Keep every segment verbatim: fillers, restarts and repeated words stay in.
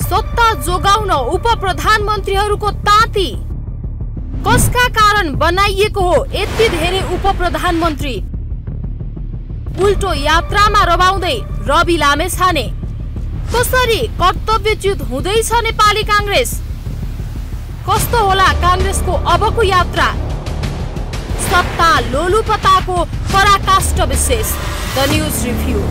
सत्ता जोगाउन उप प्रधानमन्त्रीहरूको ताती कसका कारण बनाइएको हो यति धेरै उप प्रधानमन्त्री? उल्टो यात्रामा रबाउँदै रवि लामेछाने कसरी कर्तव्यच्युत हुँदैछ नेपाली कांग्रेस? कस्तो होला कांग्रेसको अबको यात्रा? सत्ता लोलुपताको पराकाष्ठ विशेष द न्यूज रिभ्यू।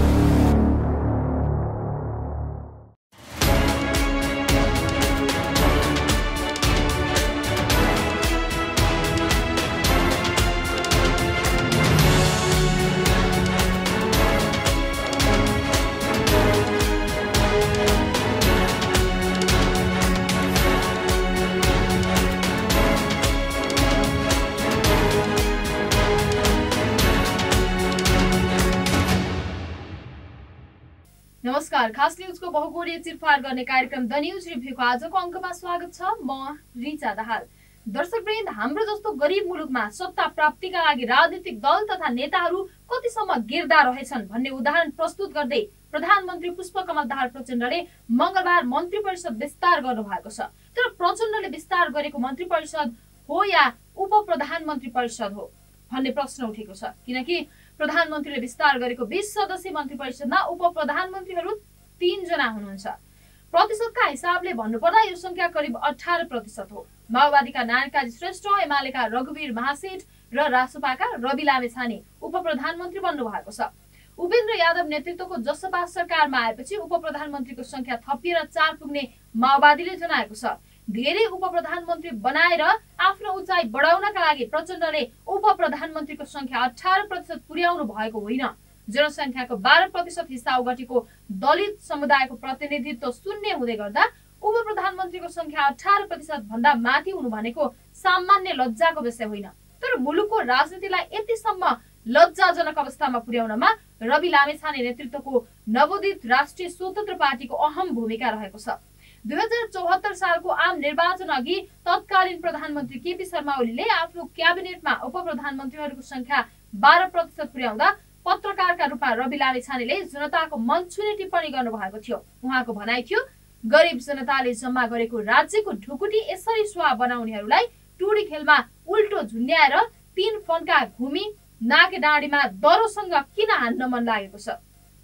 नमस्कार, खास न्यूजको बहुकोणीय चिरफार गर्ने कार्यक्रम द न्यूज रिभ्यूको आजको अङ्कमा स्वागत छ। म रिचा दाहाल। दर्शकवृन्द, हाम्रो जस्तो गरिब मुलुकमा सत्ता प्राप्तिका लागि राजनीतिक दल तथा नेताहरू कतिसम्म गिर्दा रहेछन् भन्ने उदाहरण प्रस्तुत गर्दै प्रधानमन्त्री पुष्पकमल दाहाल प्रचण्डले मंगलबार मन्त्री परिषद विस्तार गर्नु भएको छ। तर प्रचण्डले विस्तार गरेको मन्त्री परिषद हो या उप प्रधानमन्त्री परिषद हो भन्ने प्रश्न उठेको छ, किनकि प्रधानमन्त्रीले विस्तार गरेको बीस सदस्यीय मन्त्री परिषदमा उप प्रधानमन्त्रीहरू तीन जना हुनुहुन्छ। प्रतिशतका हिसाबले भन्नुपर्दा यो संख्या करिब अठारह प्रतिशत हो। माओवादीका नारायण श्रेष्ठ, एमालेका रघुवीर महासेठ र रासपाका रवि लामेछाने उप प्रधानमन्त्री बन्नु भएको छ। उपेन्द्र यादव नेतृत्वको जसपा सरकारमा आएपछि उप प्रधानमन्त्रीको संख्या थपिएर चार पुग्ने माओवादीले जनाएको छ। धेरै उप प्रधानमन्त्री बनाएर आफ्नो उचाइ बढाउनका लागि प्रचण्डले उप प्रधानमन्त्रीको संख्या अठारह प्रतिशत पुर्याउनु भएको होइन। जनसंख्याको बाह्र प्रतिशत हिस्सा ओगटेको दलित समुदायको प्रतिनिधित्व शून्य हुँदै गर्दा उप प्रधानमन्त्रीको संख्या अठारह प्रतिशत भन्दा माथि हुनु भनेको सामान्य लज्जाको विषय होइन। तर मुलुकको राजनीतिलाई यतिसम्म लज्जाजनक अवस्थामा पुर्याउनमा रवि लामेछाने नेतृत्वको नवोदित राष्ट्रिय स्वतन्त्र पार्टीको अहम भूमिका रहेको छ। दुई हजार चौहत्तर सालको आम निर्वाचन अघि तत्कालीन प्रधानमन्त्री केपी शर्मा ओलीले आफ्नो क्याबिनेटमा उप प्रधानमन्त्रीहरूको संख्या बाह्र प्रतिशत पुर्याउँदा पत्रकारका रूपमा रवि लामेछानेले जनताको मन छुने टिप्पणी गर्नु भएको थियो। उहाँको भनाइ थियो, गरिब जनताले जम्मा गरेको राज्यको ढुकुटी यसरी सुहा बनाउनेहरूलाई टुडी खेलमा उल्टो झुन्ड्याएर तीन फन्का घुमी नाके डाँडीमा दरोसँग किन हान्न मन लागेको छ?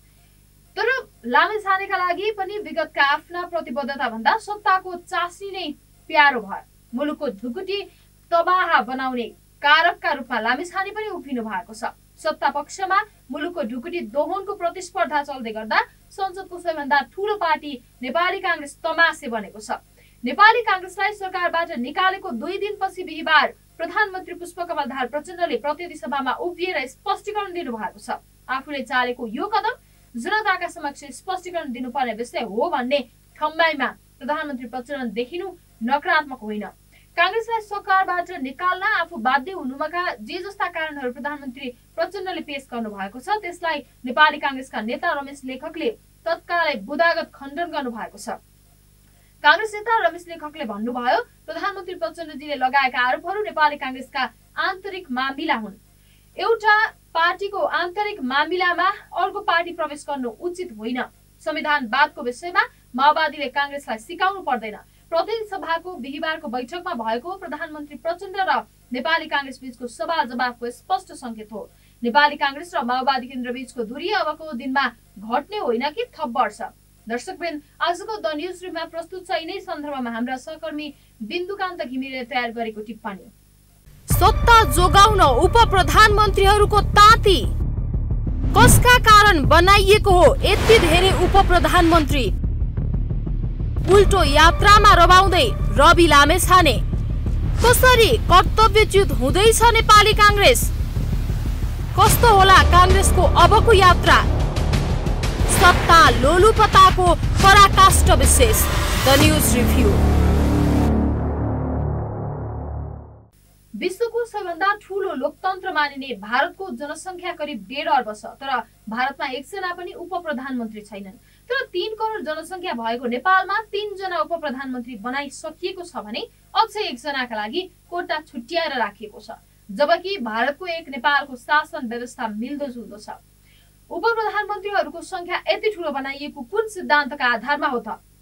तर लामेछानेका लागि पनि विगतका आफ्ना प्रतिबद्धता भन्दा सत्ताको चासनी नै प्यारो भयो। मुलुकको ढुकुटी तबाह बनाउने कारकका रूपमा लामेछाने पनि उभिनु भएको छ। सत्ता पक्षमा मुलुकको ढुकुटी दोहोनको प्रतिस्पर्धा चल्दै गर्दा संसदको सबैभन्दा ठूलो पार्टी नेपाली कांग्रेस तमासे बनेको छ। नेपाली कांग्रेसलाई सरकारबाट निकालेको दुई दिनपछि बिहीबार प्रधानमन्त्री पुष्पकमल दाहाल प्रचण्डले प्रतिनिधि सभामा उभिएर स्पष्टीकरण दिनु भएको छ। आफूले चालेको यो कदम जनताका समक्ष स्पष्टीकरण दिनुपर्ने विषय हो भन्ने ठम्बाइमा प्रधानमन्त्री प्रचण्ड देखिनु नकारात्मक होइन। कांग्रेसलाई सरकारबाट निकाल्न आफू बाध्य हुनुमाका जे जस्ता कारणहरू प्रधानमन्त्री प्रचण्डले पेश गर्नु भएको छ त्यसलाई नेपाली कांग्रेसका नेता रमेश लेखकले तत्कालै बुदागत खण्डन गर्नु भएको छ। कांग्रेस नेता रमेश लेखकले भन्नुभयो, प्रधानमन्त्री प्रचण्डजीले लगाएका आरोपहरू नेपाली कांग्रेसका आन्तरिक मामिला हुन्। एउटा पार्टीको आन्तरिक मामिलामा अर्को पार्टी प्रवेश गर्नु उचित होइन। संविधानवादको विषयमा माओवादीले कांग्रेसलाई सिकाउनु पर्दैन। प्रतिनिधि सभाको बिहीबारको बैठकमा भएको प्रधानमन्त्री प्रचण्ड र नेपाली कांग्रेस बीचको सवाल जवाफको स्पष्ट संकेत हो। नेपाली कांग्रेस र माओवादी केन्द्र बीचको दूरी अबको दिनमा घट्ने होइन कि थप बढ्छ? दर्शकवृन्द, आजको द न्यूज रिभ्यूमा प्रस्तुत छ यिनै सन्दर्भमा हाम्रा सहकर्मी बिन्दुकान्त घिमिरेले तयार गरेको टिप्पणी। सत्ता जोगाउन उप प्रधानमन्त्रीहरूको ताती कसका कारण बनाइएको हो यति धेरै उप प्रधानमन्त्री? उल्टो यात्रामा रबाउँदै रवि लामेछाने कसरी कर्तव्यच्युत हुँदैछ नेपाली कांग्रेस? कस्तो होला कांग्रेसको अबको यात्रा? सत्ता लोलुपताको पराकाष्ठ विशेष द न्यूज रिभ्यू। विश्वको सबैभन्दा ठूलो लोकतन्त्र मानिने भारतको जनसंख्या करिब डेढ अर्ब छ। तर भारतमा एकजना पनि उप प्रधानमन्त्री छैनन्। तर तीन करोड जनसंख्या भएको नेपालमा तीन जना उप प्रधानमन्त्री बनाइसकिएको छ भने अझै एकजनाका लागि कोटा छुट्याएर राखिएको छ। जबकि भारतको एक नेपालको शासन व्यवस्था मिल्दोजुल्दो छ। उप प्रधानमन्त्रीहरूको संख्या यति ठूलो बनाइएको कुन सिद्धान्तका आधारमा हो त?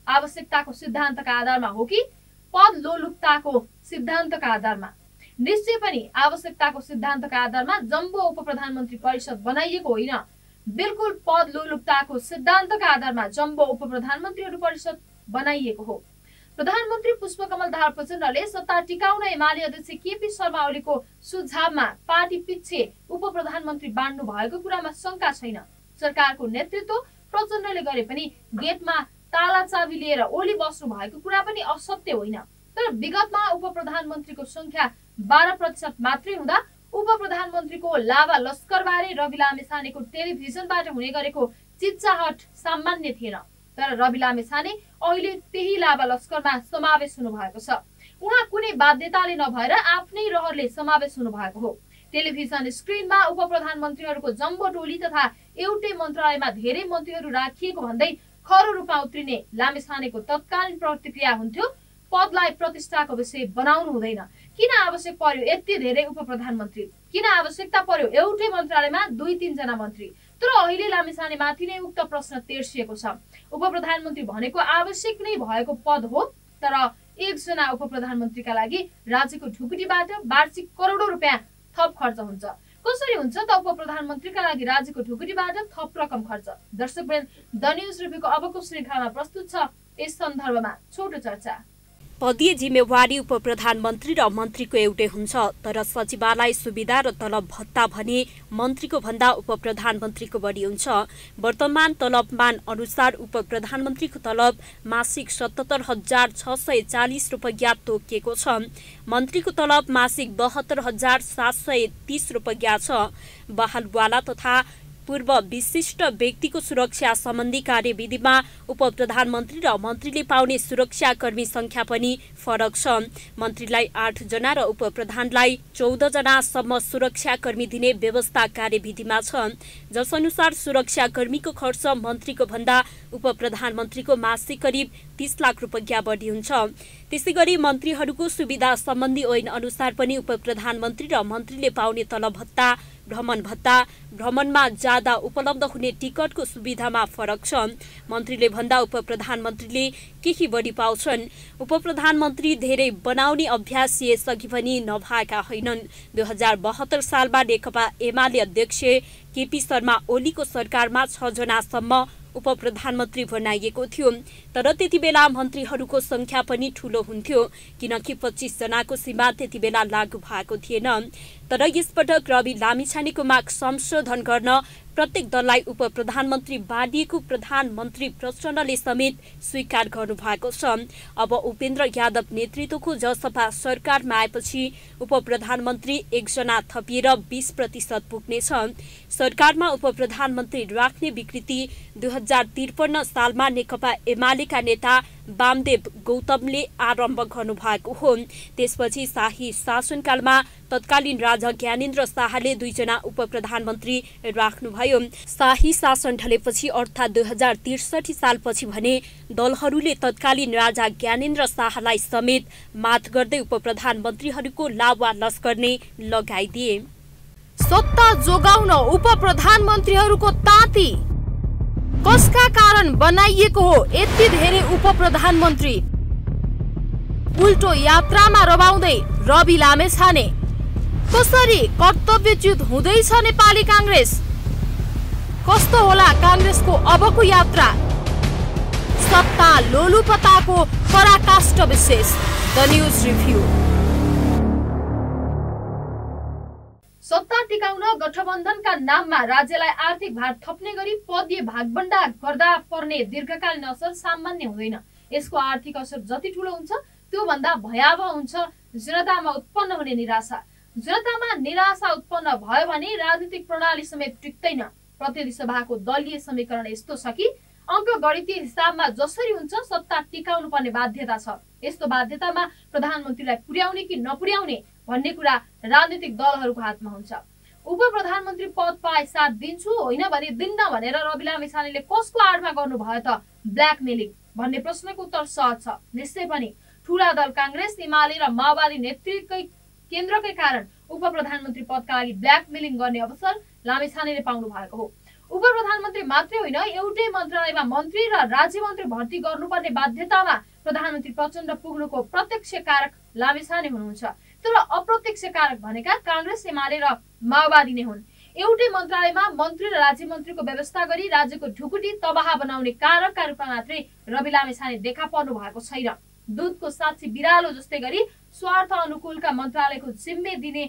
आवश्यकताको सिद्धान्तका आधारमा हो कि पद लोलुपताको सिद्धान्तका आधारमा? निश्चय पनि आवश्यकताको सिद्धान्तका आधारमा जम्बो उपप्रधानमन्त्री परिषद बनाइएको होइन, बिल्कुल पद लोलुपताको सिद्धान्तका आधारमा जम्बो उपप्रधानमन्त्रीहरू परिषद बनाइएको हो। प्रधानमन्त्री पुष्पकमल दाहाल प्रचण्डले सत्ता टिकाउन एमाले अध्यक्ष केपी शर्मा ओलीको सुझावमा पार्टी पिच्छे उपप्रधानमन्त्री बाँड्नु भएको कुरामा शंका छैन। सरकारको नेतृत्व प्रचण्डले गरे पनि गेटमा ताला चाबी लिएर ओली बस्नु भएको कुरा पनि असत्य होइन। तर विगतमा उपप्रधानमन्त्रीको संख्या बाह्र प्रतिशत मात्रै हुँदा उपप्रधानमन्त्रीको लाभा लस्करबारे रवि लामिछानेको टेलिभिजनबाट हुने गरेको चिच्चाहट सामान्य थिएन। तर रवि लामिछाने अहिले त्यही लाभा लस्करमा समावेश हुनु भएको छ। उहाँ कुनै बाध्यताले नभएर आफ्नै रहरले समावेश हुनु भएको हो। टेलिभिजन स्क्रिनमा उपप्रधानमन्त्रीहरूको जम्बो टोली तथा एउटै मन्त्रालयमा धेरै मन्त्रीहरू राखिएको भन्दै खरो रूपमा उत्रिने लामिछानेको तत्कालीन प्रतिक्रिया हुन्थ्यो, पदलाई प्रतिष्ठाको विषय बनाउनु हुँदैन। किन आवश्यक पर्यो यति धेरै उपप्रधानमन्त्री? किन आवश्यकता पर्यो एउटै मन्त्रालयमा दुई तीनजना मन्त्री? तर अहिले लामिछानेमाथि नै उक्त प्रश्न तेर्सिएको छ। उपप्रधानमन्त्री भनेको आवश्यक नै भएको पद हो, तर एकजना उपप्रधानमन्त्रीका लागि राज्यको ढुकुटीबाट वार्षिक करोडौं रुपियाँ थप खर्च हुन्छ। कसरी हुन्छ त उपप्रधानमन्त्रीका लागि राज्यको ढुकुटीबाट थप रकम खर्च? दर्शकवृन्द, द न्यूज रिभ्यूको अबको श्रृङ्खलामा प्रस्तुत छ यस सन्दर्भमा छोटो चर्चा। पदीय जिम्मेवारी उपप्रधानमन्त्री र मन्त्रीको एउटै हुन्छ, तर सचिवालय सुविधा र तलब भत्ता भने मन्त्रीको भन्दा उपप्रधानमन्त्रीको बढी हुन्छ। वर्तमान तलबमान अनुसार उपप्रधानमन्त्रीको तलब मासिक सतहत्तर हजार छ सय चालिस रुपियाँ तोकिएको छ। मन्त्रीको तलब मासिक बहत्तर हजार सात सय तीस रुपियाँ छ। बहालवाला तथा पूर्व विशिष्ट व्यक्तिको सुरक्षा सम्बन्धी कार्यविधिमा उपप्रधानमन्त्री र मन्त्रीले पाउने सुरक्षाकर्मी संख्या पनि फरक छ। मन्त्रीलाई आठ जना र उपप्रधानलाई चौध जनासम्म सुरक्षाकर्मी दिने व्यवस्था कार्यविधिमा छ, जसअनुसार सुरक्षाकर्मीको खर्च मन्त्रीको भन्दा उपप्रधानमन्त्रीको मासिक करिब तीस लाख रुपियाँ बढी हुन्छ। त्यसै गरी मन्त्रीहरूको सुविधा सम्बन्धी ऐन अनुसार पनि उपप्रधानमन्त्री र मन्त्रीले पाउने तलब भत्ता, भ्रमण भत्ता, भ्रमणमा जाँदा उपलब्ध हुने टिकटको सुविधामा फरक छ। मन्त्रीले भन्दा उपप्रधानमन्त्रीले केही बढी पाउँछन्। उपप्रधानमन्त्री धेरै बनाउने अभ्यास यसअघि पनि नभएका होइनन्। दुई हजार बहत्तर सालमा नेकपा एमाले अध्यक्ष केपी शर्मा ओलीको सरकारमा छ जनासम्म उपप्रधानमन्त्री बनाइएको थियो, तर त्यति बेला मन्त्रीहरूको संख्या पनि ठूलो हुन्थ्यो, किनकि पच्चीस जनाको सीमा त्यति बेला लागू भएको थिएन। तर यसपटक रवि लामिछानेको माग संशोधन गर्न प्रत्येक दललाई उपप्रधानमन्त्री बाँडिएको प्रधानमन्त्री प्रचण्डले समेत स्वीकार गर्नुभएको छ। अब उपेन्द्र यादव नेतृत्वको जसपा सरकारमा आएपछि उपप्रधानमन्त्री एकजना थपिएर बीस प्रतिशत पुग्नेछ। सरकारमा उपप्रधानमन्त्री राख्ने विकृति दुई हजार त्रिपन्न सालमा नेकपा एमालेका नेता वामदेव गौतमले आरम्भ गर्नुभएको हो। त्यसपछि शाही शासनकालमा तत्कालीन राजा ज्ञानेन्द्र शाहले दुईजना उपप्रधानमन्त्री राख्नुभयो। शाही शासन ढलेपछि अर्थात् दुई हजार त्रिसठी सालपछि भने दलहरूले तत्कालीन राजा ज्ञानेन्द्र शाहलाई समेत मात गर्दै उपप्रधानमन्त्रीहरूको लावा लस्कर नै लगाइदिए। सत्ता जोगाउन उपप्रधानमन्त्रीहरूको ताती कसका कारण बनाइएको हो यति धेरै उपप्रधानमन्त्री? उल्टो यात्रामा रमाउँदै रवि लामिछाने कसरी कर्तव्यच्युत हुँदैछ नेपाली कांग्रेस? कस्तो होला कांग्रेसको अबको यात्रा? सत्ता लोलुपताको पराकाष्ठ विशेष द न्यूज रिभ्यू। सत्ता टिकाउन गठबन्धनका नाममा राज्यलाई आर्थिक भार थप्ने गरी पदीय भागबण्डा गर्दा पर्ने दीर्घकालीन असर सामान्य हुँदैन। यसको आर्थिक असर जति ठूलो हुन्छ त्यो भन्दा भयावह हुन्छ जनतामा उत्पन्न हुने निराशा। जनतामा निराशा उत्पन्न भयो भने राजनीतिक प्रणाली समेत टिक्दैन। प्रतिनिधि सभाको दलीय समीकरण यस्तो छ कि अंक गणितीय हिसाबमा जसरी हुन्छ सत्ता टिकाउनु पर्ने बाध्यता छ। यस्तो बाध्यतामा प्रधानमन्त्रीलाई पुर्याउने कि नपुर्याउने भन्ने कुरा राजनीतिक दलहरूको हातमा हुन्छ। उपप्रधानमन्त्री पद पाए साथ दिन्छु, होइन भने दिन्न भनेर रवि लामिछानेले कसको आडमा गर्नुभयो त ब्ल्याकमेलिङ भन्ने प्रश्नको उत्तर सहज छ। निश्चय पनि ठूला दल कांग्रेस, एमाले र माओवादी नेतृत्वकै केन्द्रकै कारण उपप्रधानमन्त्री पदका लागि ब्ल्याकमेलिङ गर्ने अवसर लामिछानेले पाउनु भएको हो। उप प्रधानमन्त्री मात्रै होइन, एउटै मन्त्रालयमा मन्त्री र राज्य मन्त्री भर्ती गर्नुपर्ने बाध्यतामा प्रधानमन्त्री प्रचण्ड पुग्नुको प्रत्यक्ष कारक लामिछाने हुनुहुन्छ। तर अप्रत्यक्ष कारक भनेका काङ्ग्रेस, एमाले र माओवादी नै हुन्। एउटै मन्त्रालयमा मन्त्री र राज्य मन्त्रीको व्यवस्था गरी राज्यको ढुकुटी तबाह बनाउने कारकका रूपमा मात्रै रवि लामिछाने देखा पर्नु भएको छैन। दूधको साक्षी बिरालो जस्तै गरी स्वार्थ अनुकूलका मन्त्रालयको जिम्मे दिने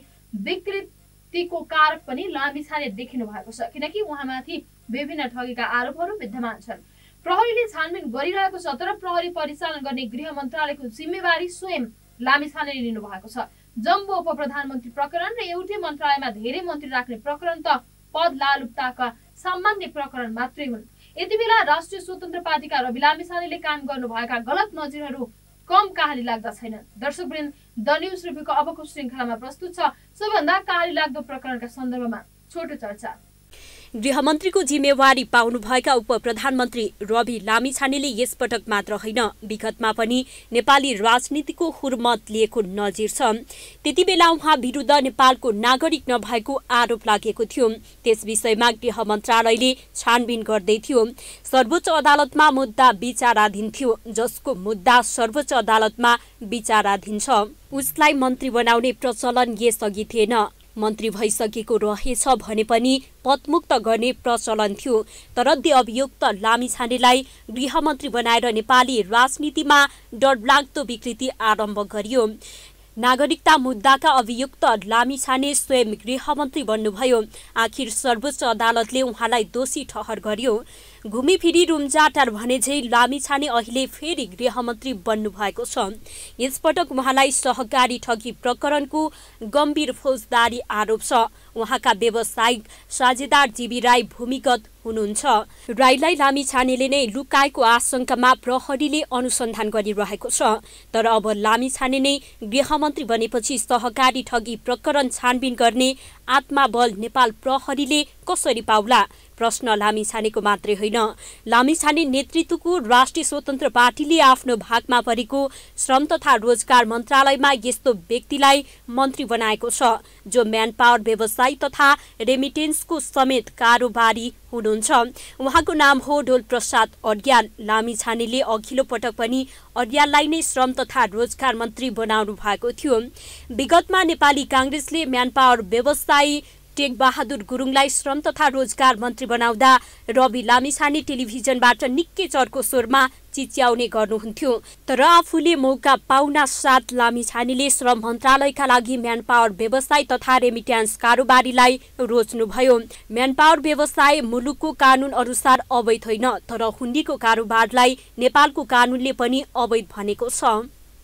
विकृतिको कारक पनि लामिछाने देखिनु भएको छ, किनकि उहाँमाथि विभिन्न ठगीका आरोपहरू विद्यमान छन्। प्रहरीले छानबिन गरिरहेको छ, तर प्रहरी परिचालन गर्ने गृह मन्त्रालयको जिम्मेवारी स्वयं लामिछानेले लिनु भएको छ। जम्बो उप प्रधानमन्त्री प्रकरण र एउटै मन्त्रालयमा धेरै मन्त्री राख्ने प्रकरण त पद लालुपताका सामान्य प्रकरण मात्रै हुन्। यति बेला राष्ट्रिय स्वतन्त्र पार्टीका रवि लामिछानेले काम गर्नुभएका गलत नजिरहरू कम कहाली लाग्दा छैनन्। दर्शकवृन्द, द न्यूज रिभ्यूको अबको श्रृङ्खलामा प्रस्तुत छ सबैभन्दा कहाली लाग्दो प्रकरणका सन्दर्भमा छोटो चर्चा। गृहमन्त्रीको जिम्मेवारी पाउनुभएका उप प्रधानमन्त्री रवि लामिछानेले यसपटक मात्र होइन, विगतमा पनि नेपाली राजनीतिको हुर्मत लिएको नजिर छ। त्यति बेला उहाँ विरुद्ध नेपालको नागरिक नभएको आरोप लागेको थियो। त्यस विषयमा गृह मन्त्रालयले छानबिन गर्दै थियो। सर्वोच्च अदालतमा मुद्दा विचाराधीन थियो। जसको मुद्दा सर्वोच्च अदालतमा विचाराधीन छ उसलाई मन्त्री बनाउने प्रचलन यसअघि थिएन। मन्त्री भइसकेको रहेछ भने पनि पदमुक्त गर्ने प्रचलन थियो। तर त्यो अभियुक्त लामिछानेलाई गृहमन्त्री बनाएर नेपाली राजनीतिमा डरलाग्दो विकृति आरम्भ गरियो। नागरिकता मुद्दाका अभियुक्त लामिछाने स्वयं गृहमन्त्री बन्नुभयो। आखिर सर्वोच्च अदालतले उहाँलाई दोषी ठहर गर्यो। घुमीफिरी रुम्जाटार भने झै लामिछाने अहिले फेरि गृहमन्त्री बन्नु भएको छ। यसपटक उहाँलाई सहकारी ठगी प्रकरणको गम्भीर फौजदारी आरोप छ। उहाँका व्यावसायिक साझेदार जीवी राई भूमिगत हुनुहुन्छ। राईलाई लामिछानेले नै लुकाएको आशंकामा प्रहरीले अनुसन्धान गरिरहेको छ। तर अब लामिछाने नै गृहमन्त्री बनेपछि सहकारी ठगी प्रकरण छानबिन गर्ने आत्माबल नेपाल प्रहरीले कसरी पाउला? प्रश्न लामिछानेको मात्रै होइन, लामिछाने नेतृत्वको राष्ट्रिय स्वतन्त्र पार्टीले आफ्नो भागमा परेको श्रम तथा रोजगार मन्त्रालयमा यस्तो व्यक्तिलाई मन्त्री बनाएको छ जो म्यान पावर व्यवसाय तथा रेमिटेन्सको समेत कारोबारी हुनुहुन्छ। उहाँको नाम हो डोल प्रसाद अर्याल। लामिछानेले अघिल्लो पटक पनि अर्याललाई नै श्रम तथा रोजगार मन्त्री बनाउनु भएको थियो। विगतमा नेपाली काङ्ग्रेसले म्यान पावर व्यवसायी टेक बहादुर गुरुङलाई श्रम तथा रोजगार मन्त्री बनाउँदा रवि लामिछाने टेलिभिजनबाट निकै चर्को स्वरमा चिच्याउने गर्नुहुन्थ्यो। तर आफूले मौका पाउना साथ लामिछानेले श्रम मन्त्रालयका लागि म्यान पावर व्यवसाय तथा रेमिट्यान्स कारोबारीलाई रोज्नुभयो। म्यान पावर व्यवसाय मुलुकको कानून अनुसार अवैध होइन, तर हुन्डीको कारोबारलाई नेपालको कानूनले पनि अवैध भनेको छ।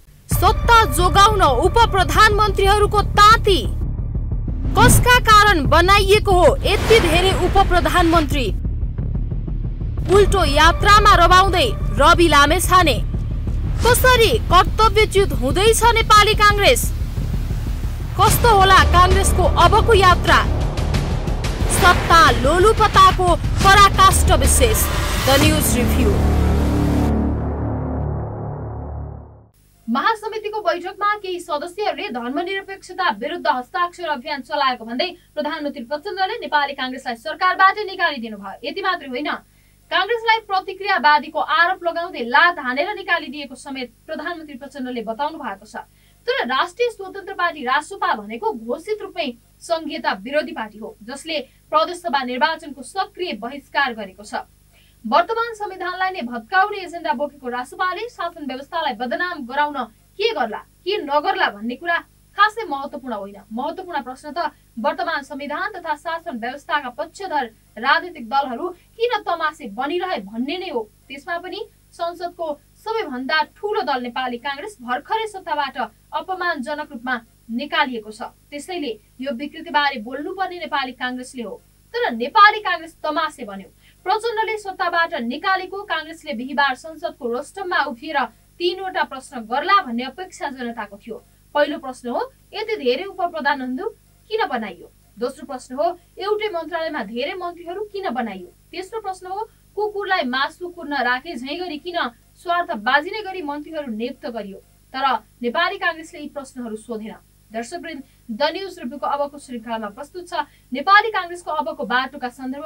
सत्ता जोगाउन उप प्रधानमन्त्रीहरूको ताती कसका कारण बनाइएको हो यति धेरै उप प्रधानमन्त्री? उल्टो यात्रामा रमाउँदै रवि लामिछाने कसरी कर्तव्यच्युत हुँदैछ नेपाली काङ्ग्रेस? कस्तो होला काङ्ग्रेसको अबको यात्रा? सत्ता लोलुपताको पराकाष्ठ विशेष द न्यूज रिभ्यू। महासमितिको बैठकमा केही सदस्यहरूले धर्मनिरपेक्षता विरुद्ध हस्ताक्षर अभियान चलाएको भन्दै प्रधानमन्त्री प्रचण्डले नेपाली काङ्ग्रेसलाई सरकारबाट निकालिदिनु भयो। यति मात्रै होइन, काङ्ग्रेसलाई प्रतिक्रियावादीको आरोप लगाउँदै लात हानेर निकालिदिएको समेत प्रधानमन्त्री प्रचण्डले बताउनु भएको छ। तर राष्ट्रिय स्वतन्त्र पार्टी रासोपा भनेको घोषित रूपमै संघीयता विरोधी पार्टी हो, जसले प्रदेशसभा निर्वाचनको सक्रिय बहिष्कार गरेको छ। वर्तमान संविधानलाई नै भत्काउने एजेन्डा बोकेको रासोपाले शासन व्यवस्थालाई बदनाम गराउन के गर्ला के नगर्ला भन्ने कुरा खासै महत्त्वपूर्ण होइन। महत्त्वपूर्ण प्रश्न त वर्तमान संविधान तथा शासन व्यवस्थाका पक्षधर राजनीतिक दलहरू किन तमासे बनिरहे भन्ने नै हो। त्यसमा पनि संसदको सबैभन्दा ठूलो दल नेपाली काङ्ग्रेस भर्खरै सत्ताबाट अपमानजनक रूपमा निकालिएको छ। त्यसैले यो विकृतिबारे बोल्नुपर्ने नेपाली काङ्ग्रेसले हो। तर नेपाली काङ्ग्रेस तमासे बन्यो। प्रचण्डले सत्ताबाट निकालेको काङ्ग्रेसले बिहीबार संसदको रोस्टममा उभिएर तीनवटा प्रश्न गर्ला भन्ने अपेक्षा जनताको थियो। पहिलो प्रश्न हो, यति धेरै उप प्रधानहरू किन बनाइयो? दोस्रो प्रश्न हो, एउटै मन्त्रालयमा धेरै मन्त्रीहरू किन बनाइयो? तेस्रो प्रश्न हो, कुकुरलाई मासु कुर्न राखे झैँ गरी किन स्वार्थ बाजिने गरी मन्त्रीहरू नियुक्त गरियो? तर नेपाली काङ्ग्रेसले यी प्रश्नहरू सोधेन। दर्शकवृन्द, द न्यूज रिभ्यूको अबको श्रृङ्खलामा प्रस्तुत छ नेपाली काङ्ग्रेसको अबको बाटोका सन्दर्भमा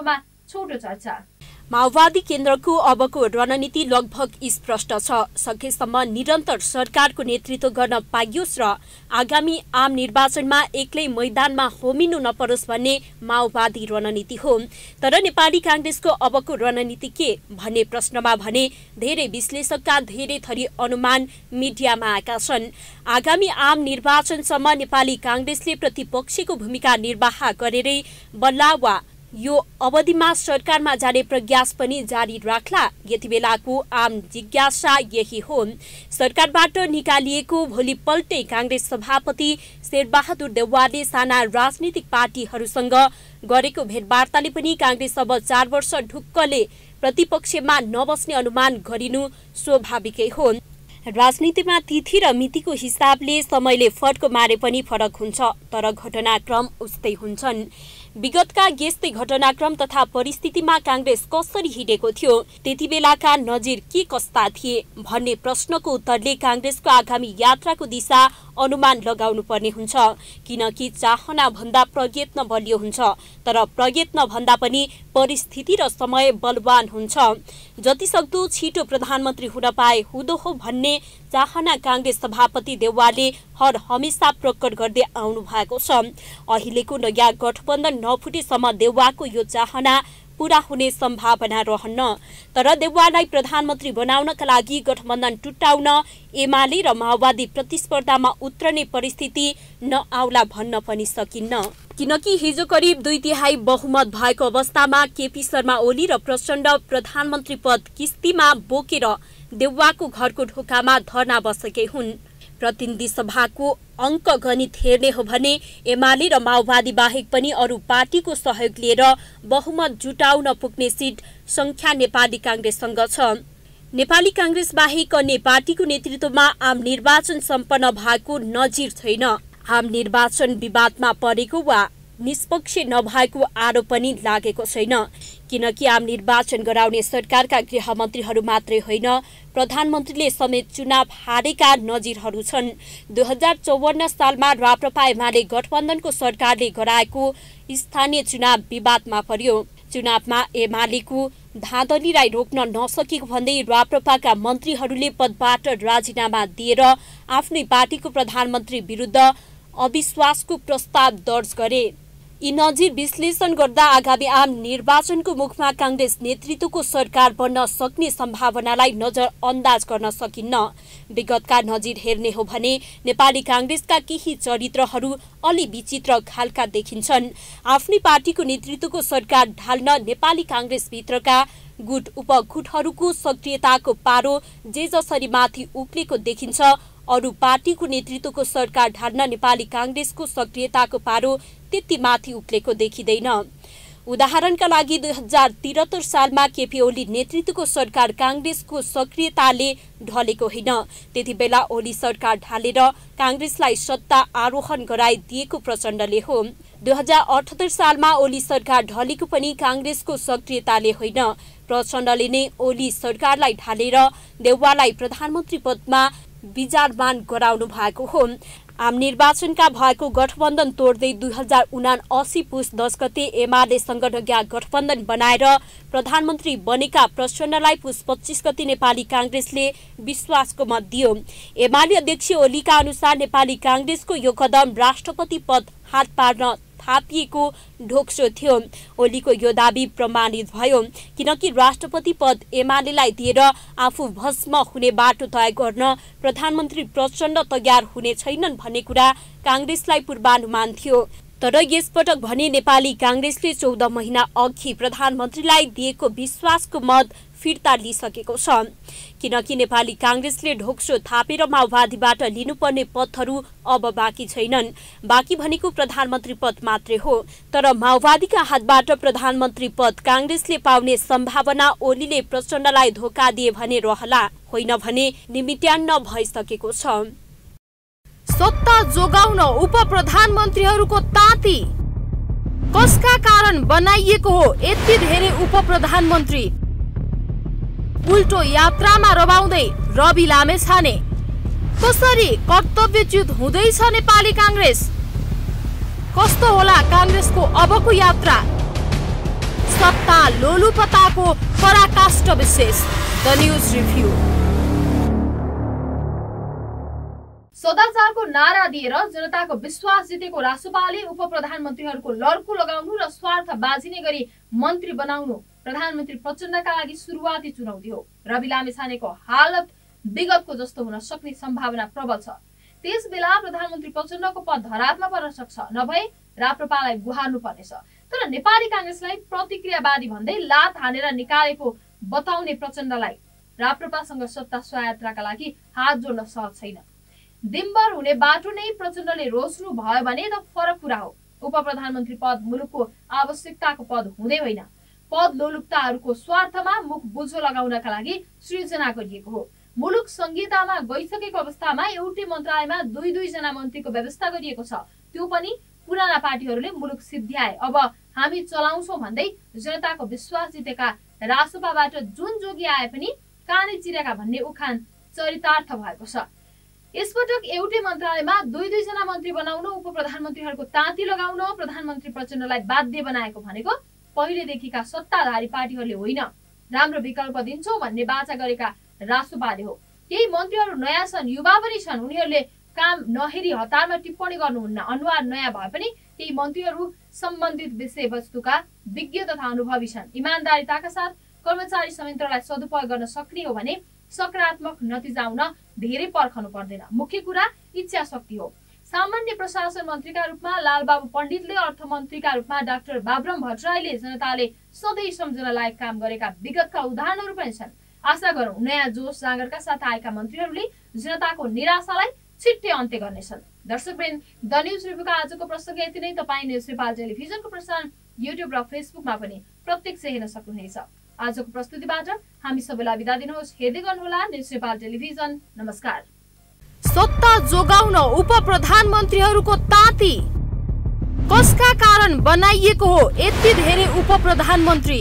छोटो चर्चा। माओवादी केन्द्रको अबको रणनीति लगभग स्पष्ट छ। सकेसम्म निरन्तर सरकारको नेतृत्व गर्न पाइयोस् र आगामी आम निर्वाचनमा एक्लै मैदानमा होमिनु नपरोस् भन्ने माओवादी रणनीति हो। तर नेपाली कांग्रेसको अबको रणनीति के भन्ने प्रश्नमा भने धेरै विश्लेषकका धेरै थरी अनुमान मिडियामा आएका छन्। आगामी आम निर्वाचनसम्म नेपाली कांग्रेसले प्रतिपक्षको भूमिका निर्वाह गरेरै बल्ला वा यो अवधिमा सरकारमा जाने प्रयास पनि जारी राख्ला। यति बेलाको आम जिज्ञासा यही हो। सरकारबाट निकालिएको भोलिपल्टै कांग्रेस सभापति शेरबहादुर देउवाले साना राजनीतिक पार्टीहरूसँग गरेको भेटवार्ताले पनि कांग्रेस अब चार वर्ष ढुक्कले प्रतिपक्षमा नबस्ने अनुमान गरिनु स्वाभाविकै हो। राजनीतिमा तिथि र मितिको हिसाबले समयले फड्को मारे पनि फरक हुन्छ, तर घटनाक्रम उस्तै हुन्छन्। विगतका यस्तै घटनाक्रम तथा परिस्थितिमा कांग्रेस कसरी हिँडेको थियो, त्यति बेलाका नजिर के कस्ता थिए भन्ने प्रश्नको उत्तरले कांग्रेसको आगामी यात्राको दिशा अनुमान लगाउनु पर्ने हुन्छ। किनकि चाहना भन्दा प्रयत्न बलियो हुन्छ, तर प्रयत्न भन्दा पनि परिस्थिति र समय बलवान हुन्छ। जतिसक्दो छिटो प्रधानमन्त्री हुन पाए हुँदो हो भन्ने चाहना कांग्रेस सभापति देउवाले हर हमेशा प्रकट गर्दै आउनु भएको छ। अहिलेको नयाँ गठबन्धन नफुटेसम्म देउवाको यो चाहना पूरा हुने सम्भावना रहन्न। तर देउवालाई प्रधानमन्त्री बनाउनका लागि गठबन्धन टुटाउन एमाले र माओवादी प्रतिस्पर्धामा उत्रने परिस्थिति नआउला भन्न पनि सकिन्न। किनकि हिजो करिब दुई तिहाई बहुमत भएको अवस्थामा केपी शर्मा ओली र प्रचण्ड प्रधानमन्त्री पद किस्तीमा बोकेर देउवाको घरको ढोकामा धर्ना बसेकै हुन्। प्रतिनिधि सभाको अङ्क गणित हेर्ने हो भने एमाले र माओवादी बाहेक पनि अरू पार्टीको सहयोग लिएर बहुमत जुटाउन पुग्ने सिट संख्या नेपाली कांग्रेससँग छ। नेपाली कांग्रेस बाहेक अन्य पार्टीको नेतृत्वमा आम निर्वाचन सम्पन्न भएको नजिर छैन। आम निर्वाचन विवादमा परेको वा निष्पक्ष नभएको आरोप पनि लागेको छैन। किनकि आम निर्वाचन गराउने सरकारका गृहमन्त्रीहरू मात्रै होइन, प्रधानमन्त्रीले समेत चुनाव हारेका नजिरहरू छन्। दुई हजार चौवन्न सालमा राप्रपा एमाले गठबन्धनको सरकारले गराएको स्थानीय चुनाव विवादमा पर्यो। चुनावमा एमालेको धाँधलीलाई रोक्न नसकेको भन्दै राप्रपाका मन्त्रीहरूले पदबाट राजीनामा दिएर आफ्नै पार्टीको प्रधानमन्त्री विरुद्ध अविश्वासको प्रस्ताव दर्ज गरे। यी नजिर विश्लेषण गर्दा आगामी आम निर्वाचनको मुखमा कांग्रेस नेतृत्वको सरकार बन्न सक्ने सम्भावनालाई नजर अन्दाज गर्न सकिन्न। विगतका नजिर हेर्ने हो भने नेपाली कांग्रेसका केही चरित्रहरू अलि विचित्र खालका देखिन्छन्। आफ्नै पार्टीको नेतृत्वको सरकार ढाल्न नेपाली कांग्रेसभित्रका गुट उपगुटहरूको सक्रियताको पारो जे जसरी माथि उक्लेको देखिन्छ, अरू पार्टीको नेतृत्वको सरकार ढाल्न नेपाली कांग्रेसको सक्रियताको पारो त्यति माथि उक्लेको देखिँदैन। उदाहरणका लागि दुई हजार त्रिहत्तर सालमा केपी ओली नेतृत्वको सरकार कांग्रेसको सक्रियताले ढलेको होइन। त्यति बेला ओली सरकार ढालेर कांग्रेसलाई सत्ता आरोहण गराइदिएको प्रचण्डले हो। दुई हजार अठहत्तर सालमा ओली सरकार ढलेको पनि कांग्रेसको सक्रियताले होइन, प्रचण्डले नै ओली सरकारलाई ढालेर देउवालाई प्रधानमन्त्री पदमा विराजमान गराउनु भएको हो। आम निर्वाचनका भएको गठबन्धन तोड्दै दुई हजार उनासी पुस दस गते एमालेसँग नयाँ गठबन्धन बनाएर प्रधानमन्त्री बनेका प्रचण्डलाई पुस पच्चीस गते नेपाली कांग्रेसले विश्वासको मत दियो। एमाले अध्यक्ष ओलीका अनुसार नेपाली कांग्रेसको यो कदम राष्ट्रपति पद हात पार्न थापिएको ढोक्सो थियो। ओलीको यो दाबी प्रमाणित भयो, किनकि राष्ट्रपति पद एमालेलाई दिएर आफू भस्म हुने बाटो तय गर्न प्रधानमन्त्री प्रचण्ड तयार हुने छैनन् भन्ने कुरा कांग्रेसलाई पूर्वानुमान थियो। तर यसपटक भने नेपाली कांग्रेसले चौध महिना अघि प्रधानमन्त्रीलाई दिएको विश्वासको मत फिर्ता लिइसकेको छ। किनकि नेपाली कांग्रेसले ढोक्सो थापेर माओवादीबाट लिनुपर्ने पदहरू अब बाँकी छैनन्। बाँकी भनेको प्रधानमन्त्री पद मात्रै हो। तर माओवादीका हातबाट प्रधानमन्त्री पद कांग्रेसले पाउने सम्भावना ओलीले प्रचण्डलाई धोका दिए भने रहला, होइन भने निमित्यान्न भइसकेको छ। सत्ता जोगाउन उप प्रधानमन्त्रीहरूको ताती कसका कारण बनाइएको हो यति धेरै उप प्रधानमन्त्री? उल्टो यात्रामा रमाउँदै रवि लामेछाने कसरी कर्तव्यच्युत हुँदैछ नेपाली कांग्रेस? कस्तो होला कांग्रेसको अबको यात्रा? सत्ता लोलुपताको पराकाष्ठ विशेष द न्यूज रिभ्यू। सदाचारको नारा दिएर जनताको विश्वास जितेको रासोपाले उप प्रधानमन्त्रीहरूको लड्को लगाउनु र स्वार्थ बाजिने गरी मन्त्री बनाउनु प्रधानमन्त्री प्रचण्डका लागि सुरुवाती चुनौती हो। रवि लामिछानेको हालत विगतको जस्तो हुन सक्ने सम्भावना प्रबल छ। त्यस बेला प्रधानमन्त्री प्रचण्डको पद धरापमा पर्न सक्छ, नभए राप्रपालाई गुहार्नु पर्नेछ। तर नेपाली कांग्रेसलाई प्रतिक्रियावादी भन्दै लात हानेर निकालेको बताउने प्रचण्डलाई राप्रपासँग सत्ता सहयात्राका लागि हात जोड्न सहज छैन। दिनभर हुने बाटो नै प्रचण्डले रोज्नु भयो भने त फरक कुरा हो। उप प्रधानमन्त्री पद मुलुकको आवश्यकताको पद हुँदै होइन, पद लोलुपताहरूको स्वार्थमा मुख बुझो लगाउनका लागि सृजना गरिएको हो। मुलुक संहितामा गइसकेको अवस्थामा एउटै मन्त्रालयमा दुई दुई जना मन्त्रीको व्यवस्था गरिएको छ। त्यो पनि पुराना पार्टीहरूले मुलुक सिद्ध्याए, अब हामी चलाउँछौँ भन्दै जनताको विश्वास जितेका रासोपाबाट जुन जोगी आए पनि काने चिरेका भन्ने उखान चरितार्थ भएको छ। यसपटक एउटै मन्त्रालयमा दुई दुई जना मन्त्री बनाउन, उप प्रधानमन्त्रीहरूको ताती लगाउन प्रधानमन्त्री प्रचण्डलाई बाध्य बनाएको भनेको पहिलेदेखिका सत्ताधारी पार्टीहरूले होइन, राम्रो विकल्प दिन्छौँ भन्ने बाचा गरेका रासोपाले हो। केही मन्त्रीहरू नयाँ छन्, युवा पनि छन्, उनीहरूले काम नहेरी हतारमा टिप्पणी गर्नुहुन्न। अनुहार नयाँ भए पनि केही मन्त्रीहरू सम्बन्धित विषयवस्तुका विज्ञ तथा अनुभवी छन्। इमानदारिताका साथ कर्मचारी संयन्त्रलाई सदुपयोग गर्न सक्ने हो भने सकारात्मक नतिजा आउन धेरै पर्खनु पर्दैन। मुख्य कुरा इच्छा शक्ति हो। सामान्य प्रशासन मन्त्रीका रूपमा लालबाबु पण्डितले, अर्थमन्त्रीका रूपमा डाक्टर बाबुराम भट्टराईले जनताले सधैँ सम्झन लायक काम गरेका विगतका उदाहरणहरू पनि छन्। आशा गरौँ नयाँ जोश जागरका साथ आएका मन्त्रीहरूले जनताको निराशालाई छिट्टै अन्त्य गर्नेछन्। दर्शकवृन्द, द न्यूज रिभ्यूका आजको प्रसङ्ग यति नै। तपाईँ न्यूज नेपाल टेलिभिजनको प्रसारण युट्युब र फेसबुकमा पनि प्रत्यक्ष हेर्न सक्नुहुनेछ। आजको प्रस्तुतिबाट हामी सबैलाई बिदा दिनुहोस्। हेर्दै गर्नुहोला न्यूज नेपाल टेलिभिजन। नमस्कार। सत्ता जोगाउन उप प्रधानमन्त्रीहरूको ताती कसका कारण बनाइएको हो यति धेरै उप प्रधानमन्त्री?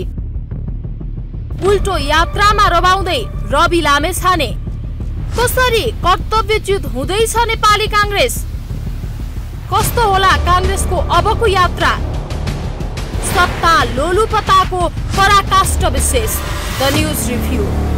उल्टो यात्रामा रमाउँदै रवि लामेछाने। कसरी कर्तव्यच्युत हुँदैछ नेपाली कांग्रेस? कस्तो होला कांग्रेसको अबको यात्रा? सत्ता लोलुपताको पराकाष्ठ विशेष द न्यूज रिभ्यू।